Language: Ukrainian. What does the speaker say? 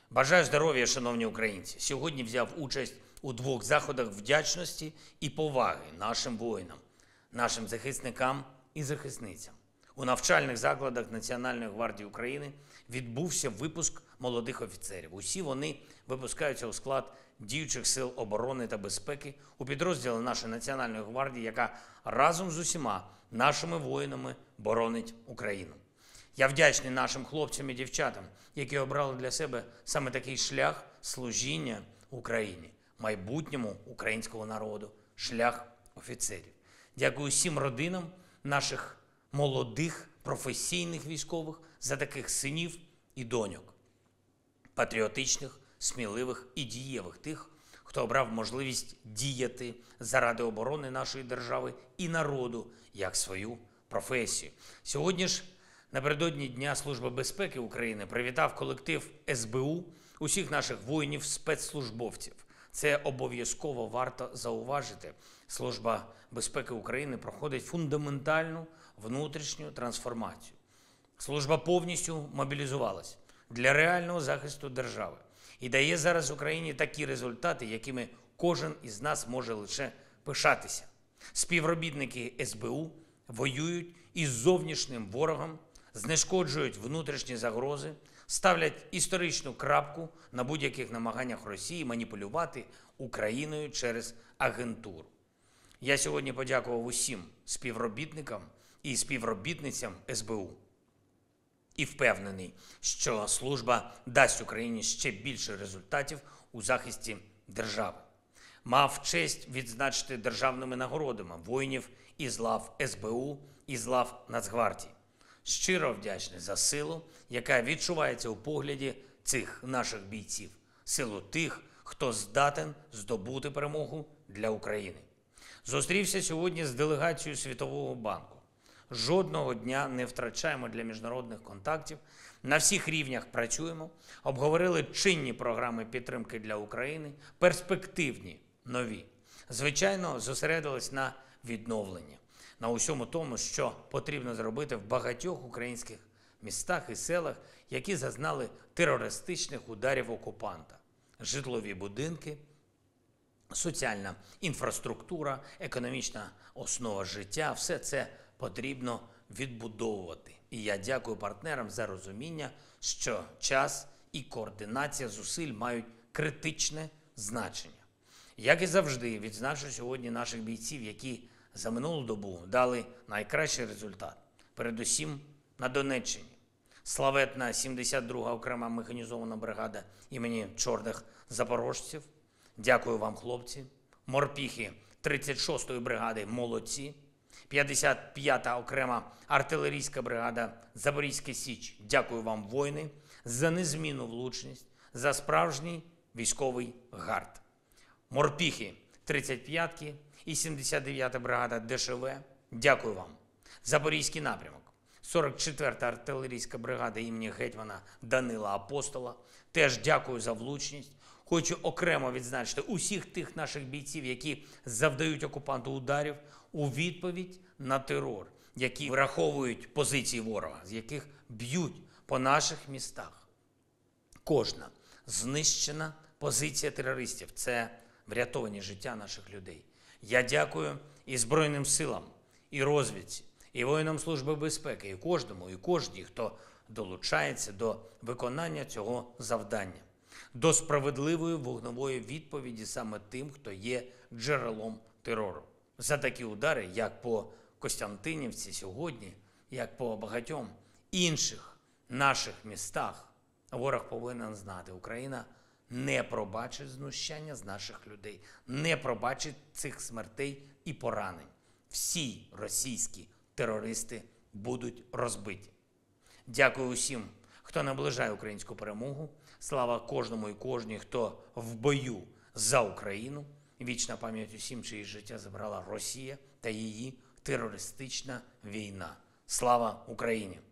Бажаю здоров'я, шановні українці. Сьогодні взяв участь у 2 заходах вдячності і поваги нашим воїнам, нашим захисникам і захисницям. У навчальних закладах Національної гвардії України відбувся випуск молодих офіцерів. Усі вони випускаються у склад діючих сил оборони та безпеки у підрозділі нашої Національної гвардії, яка разом з усіма нашими воїнами боронить Україну. Я вдячний нашим хлопцям і дівчатам, які обрали для себе саме такий шлях служіння Україні, майбутньому українського народу, шлях офіцерів. Дякую всім родинам наших молодих професійних військових за таких синів і доньок, патріотичних, сміливих і дієвих, тих, хто обрав можливість діяти заради оборони нашої держави і народу як свою професію. Сьогодні ж, напередодні Дня Служби безпеки України, привітав колектив СБУ усіх наших воїнів-спецслужбовців. Це обов'язково варто зауважити. Служба безпеки України проходить фундаментальну внутрішню трансформацію. Служба повністю мобілізувалась для реального захисту держави і дає зараз Україні такі результати, якими кожен із нас може лише пишатися. Співробітники СБУ воюють із зовнішнім ворогом, знешкоджують внутрішні загрози, ставлять історичну крапку на будь-яких намаганнях Росії маніпулювати Україною через агентуру. Я сьогодні подякував усім співробітникам і співробітницям СБУ. І впевнений, що служба дасть Україні ще більше результатів у захисті держави. Мав честь відзначити державними нагородами воїнів із лав СБУ, із лав Нацгвардії. Щиро вдячний за силу, яка відчувається у погляді цих наших бійців. Силу тих, хто здатен здобути перемогу для України. Зустрівся сьогодні з делегацією Світового банку. Жодного дня не втрачаємо для міжнародних контактів. На всіх рівнях працюємо. Обговорили чинні програми підтримки для України, перспективні, нові. Звичайно, зосередились на відновленні. На усьому тому, що потрібно зробити в багатьох українських містах і селах, які зазнали терористичних ударів окупанта. Житлові будинки, соціальна інфраструктура, економічна основа життя – все це потрібно відбудовувати. І я дякую партнерам за розуміння, що час і координація зусиль мають критичне значення. Як і завжди, відзначу сьогодні наших бійців, які за минулу добу дали найкращий результат. Передусім на Донеччині. Славетна 72-га окрема механізована бригада імені Чорних Запорожців. Дякую вам, хлопці. Морпіхи 36-ї бригади молодці. 55-та окрема артилерійська бригада Запорізька Січ. Дякую вам, воїни, за незмінну влучність, за справжній військовий гард. Морпіхи 35-ки і 79-та бригада ДШВ. Дякую вам. Запорізький напрямок. 44-та артилерійська бригада імені гетьмана Данила Апостола. Теж дякую за влучність. Хочу окремо відзначити усіх тих наших бійців, які завдають окупанту ударів у відповідь на терор, які враховують позиції ворога, з яких б'ють по наших містах. Кожна знищена позиція терористів – це врятовані життя наших людей. Я дякую і Збройним силам, і розвідці, і воїнам Служби безпеки, і кожному, і кожній, хто долучається до виконання цього завдання. До справедливої вогневої відповіді саме тим, хто є джерелом терору. За такі удари, як по Костянтинівці сьогодні, як по багатьом інших наших містах, ворог повинен знати, Україна не пробачить знущання з наших людей, не пробачить цих смертей і поранень. Всі російські терористи будуть розбиті. Дякую усім, хто наближає українську перемогу. Слава кожному і кожній, хто в бою за Україну. Вічна пам'ять усім, чиї життя забрала Росія та її терористична війна. Слава Україні!